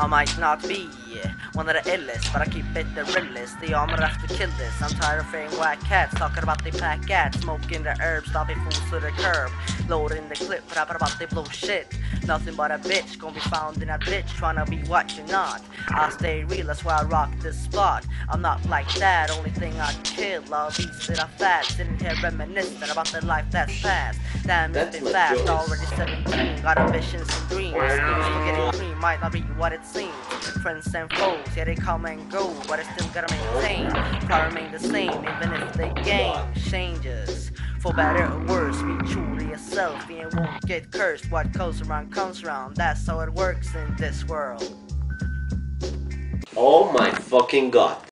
I might not be one of the illest, but I keep it the realest. The armor have to kill this. I'm tired of hearing whack cats talking about they pack cats, smoking the herbs, stopping fools to the curb, loading the clip, rapping about they blow shit. Nothing but a bitch gonna be found in a ditch, trying to be what you're not. I stay real, that's why I rock this spot. I'm not like that, only thing I kill are beats that are fat, sitting here reminiscing about the life that's past. Damn, it's been fast, already 17, got ambitions and dreams. Getting dream might not be what it seems. Friends and foes, yeah, they come and go, but I still gotta maintain. Try to remain the same, even if the game changes. For better or worse, be true to yourself and won't get cursed. What goes around comes around, that's how it works in this world. Oh my fucking god.